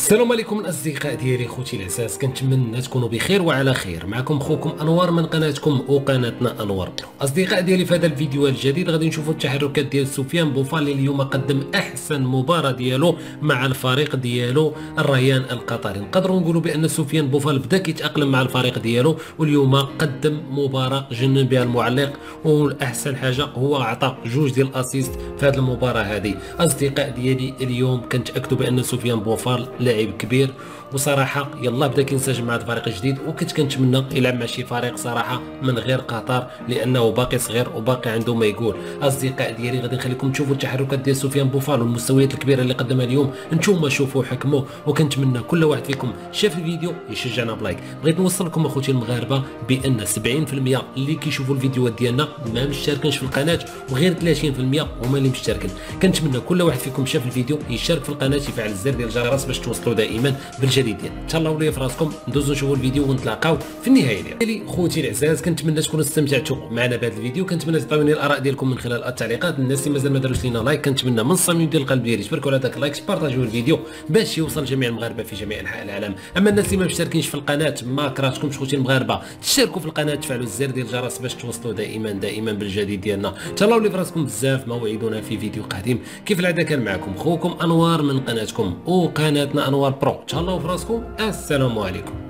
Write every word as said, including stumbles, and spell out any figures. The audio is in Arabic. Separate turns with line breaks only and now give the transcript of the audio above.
السلام عليكم الاصدقاء ديالي خوتي العزاز، كنتمنى تكونوا بخير وعلى خير. معكم خوكم انوار من قناتكم وقناتنا انوار برو. اصدقاء ديالي، في هذا الفيديو الجديد غادي نشوفوا التحركات ديال سفيان بوفال اللي اليوم قدم احسن مباراه ديالو مع الفريق ديالو الريان القطري. نقدروا نقولوا بان سفيان بوفال بدا كيتاقلم مع الفريق ديالو، واليوم قدم مباراه جنن بها المعلق، والاحسن حاجه هو عطى جوج ديال الاسيست في هذه المباراه هذه. اصدقاء ديالي، اليوم كنتاكدوا بان سفيان بوفال لاعب كبير، وصراحه يلا بدا كينسجم مع فريق جديد، وكنت كنتمنى يلعب مع شي فريق صراحه من غير قطر، لانه باقي صغير وباقي عنده ما يقول. اصدقاء ديالي، غادي نخليكم تشوفوا التحركات ديال سفيان بوفال والمستويات الكبيره اللي قدمها اليوم. نتوما شوفوا حكموا، وكنتمنى كل واحد فيكم شاف الفيديو يشجعنا بلايك. بغيت نوصل لكم اخوتي المغاربه بان سبعين في المية اللي كيشوفوا الفيديوهات ديالنا ما مشتركينش في القناه، وغير ثلاثين في المية هما اللي مشتركين. كنتمنى كل واحد فيكم شاف الفيديو يشارك في القناه، يفعل الزر ديال الجرس باش توصلوا دائما بالجديد ديالنا. تهلاو لي في راسكم، ندوزو نشوفوا الفيديو ونتلاقاو في النهايه ديالي. خوتي العزاز، كنتمنى تكونوا استمتعتوا معنا بهذا الفيديو. كنتمنى تعطيوني الاراء ديالكم من خلال التعليقات. الناس اللي مازال ما داروش لينا لايك، كنتمنى من الصميم ديال القلب ديالي تباركوا على داك اللايك، بارطاجيو الفيديو باش يوصل جميع المغاربه في جميع انحاء العالم. اما الناس اللي ما مشتركينش في القناه، ما كرهتكمش خوتي المغاربه، تشتركوا في القناه، تفعلوا الزر ديال الجرس باش توصلوا دائما دائما بالجديد ديالنا. تهلاو لي في راسكم بزاف، موعدنا في فيديو قادم. كيف العاده كان معكم خوكم انوار من قناتكم وقناتنا انوار برو. تهلاو في راسكم، السلام عليكم.